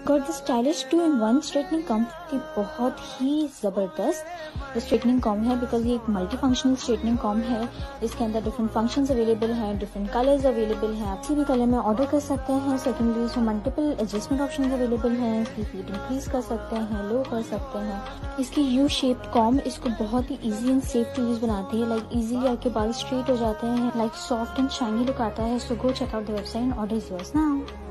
Got the stylish 2-in-1 straightening comb की बहुत ही ज़बरदस्त स्ट्रेटनिंग कॉम है, बिकॉज ये एक मल्टी फंक्शनल स्ट्रेटनिंग कॉम है। इसके अंदर डिफरेंट फंक्शंस अवेलेबल हैं, डिफरेंट कलर्स अवेलेबल हैं। आप किसी भी कलर में ऑर्डर कर सकते हैं। सेकेंडली इसमें मल्टीपल एडजस्टमेंट ऑप्शन अवेलेबल हैं। इसकी हीट इंक्रीज कर सकते हैं, लो कर सकते हैं। इसकी यू शेप्ड कॉम इसको बहुत ही easy and safe to use बनाती है। लाइक इजीली आपके बाल स्ट्रेट हो जाते हैं, like soft and shiny look आता है। So go check out the website and order yours now.